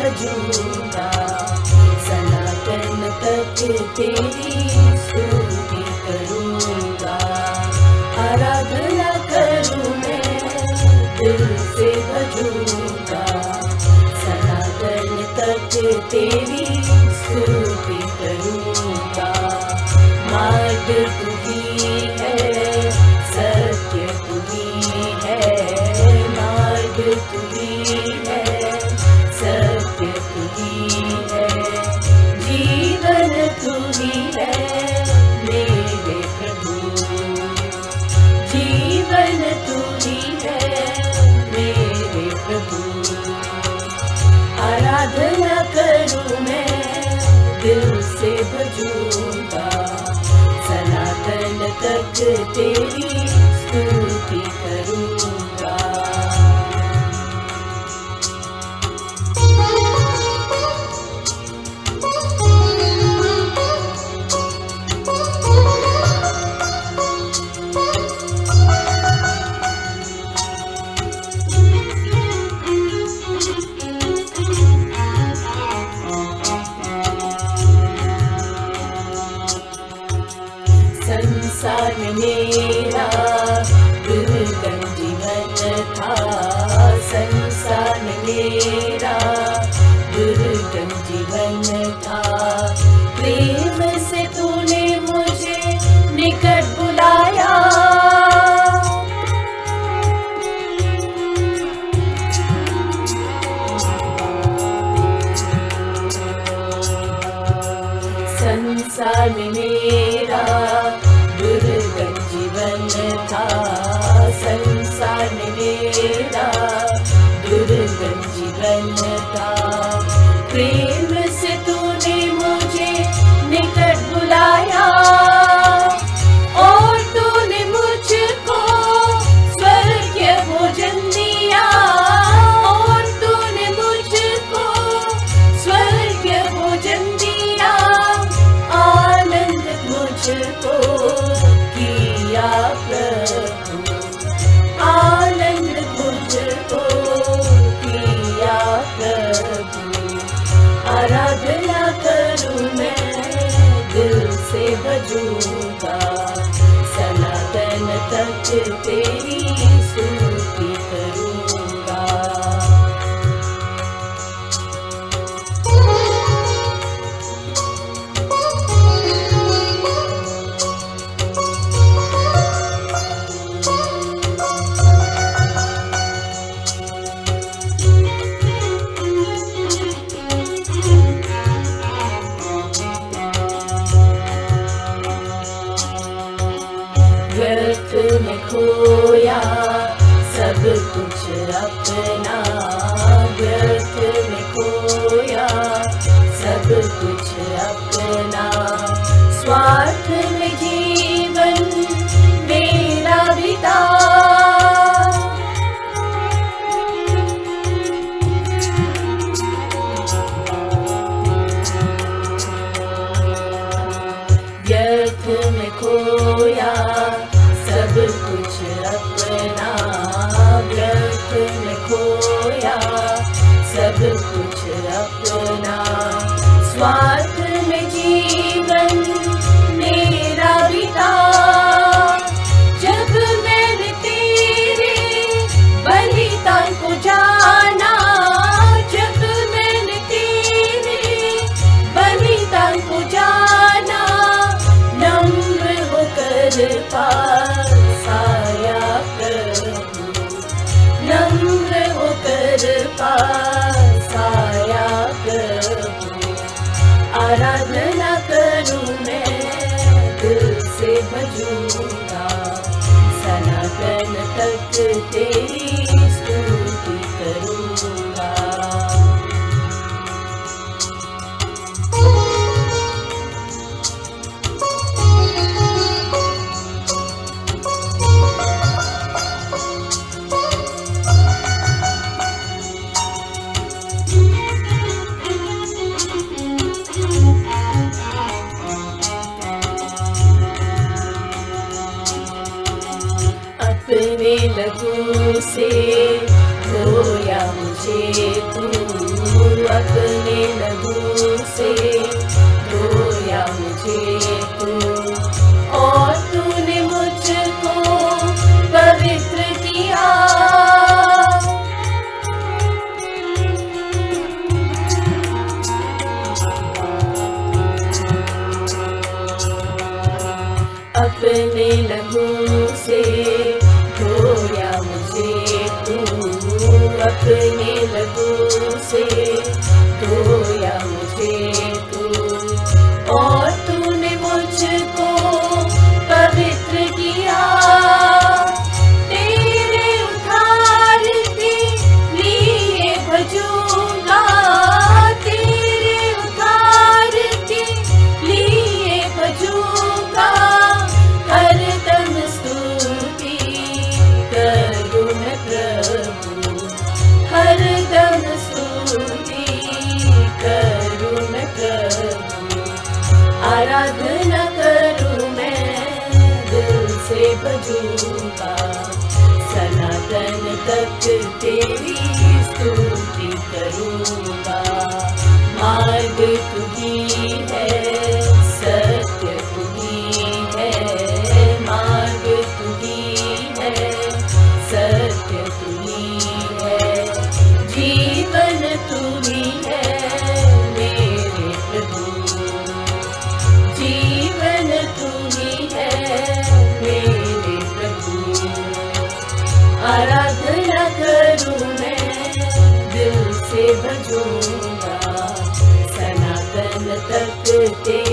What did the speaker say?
भजूंगा, सनातन तक तेरी स्तुति करूंगा। आराधना करूं मैं दिल से भजूंगा, सनातन तक तेरी स्तुति करूंगा। मार्ग तू ही है, सत्य तू ही है, मार्ग तू ही है, सत्य तू ही है, जीवन तू ही है मेरे प्रभु, जीवन तू ही है मेरे प्रभु। आराधना करूं मैं दिल से भजूंगा, सनातन तक तेरी स्तुति करूंगा। संसार में मेरा दुर्गम जीवन था, संसार में मेरा दुर्गम जीवन था। प्रेम से तूने मुझे निकट बुलाया, संसार में मेरा दुर्गम जीवन था, संसार में मेरा दुर्गम जीवन था। प्रेम से तूने मुझे निकट बुलाया, और तूने मुझको स्वर्गीय भोजन दिया, और तूने मुझको स्वर्गीय भोजन दिया। आनंद मुझको किया प्रभु, आनंद मुझको किया प्रभु। आराधना करूं मैं दिल से भजूंगा, सनातन तक तेरी स्तुति करूंगा। व्यर्थ में खोया सब कुछ अपना, व्यर्थ में खोया सब कुछ अपना। स्वार्थ में जीवन मेरा बिता, व्यर्थ में खोया सब कुछ अपना, व्यर्थ में खोया सब कुछ अपना। स्वार्थ में जीवन मेरा बिता, जब मैंने तेरे बलिदान को जाना, जब मैंने तेरे बलिदान को जाना। नम्र होकर पास आया प्रभु, नम्र होकर पास आया प्रभु। आराधना करूं मैं दिल से भजूंगा, सनातन तक तेरी स्तुति करूंगा। अपने लहू से धोया मुझे तू, अपने लहू से धोया मुझे तू, और तूने मुझको पवित्र किया। अपने लहू से धोया मुझे तू, अपने लहू से धोया मुझे तू, और तूने मुझको पवित्र किया। तेरे उद्धार के लिए भजूंगा, तेरे उद्धार के लिए भजूंगा, हरदम स्तुति करूं मैं प्रभु, हरदम स्तुति करूं मैं प्रभु, आराधना करूं मैं दिल से भजूंगा, सनातन तक तेरी स्तुति करूंगा। मार्ग तू ही है, सत्य तू ही है, मार्ग तू ही है, सत्य तू ही है, जीवन तू ही है मेरे प्रभु, जीवन तू ही है मेरे प्रभु। आराधना करूं मैं दिल से भजूंगा, सनातन तक तेरी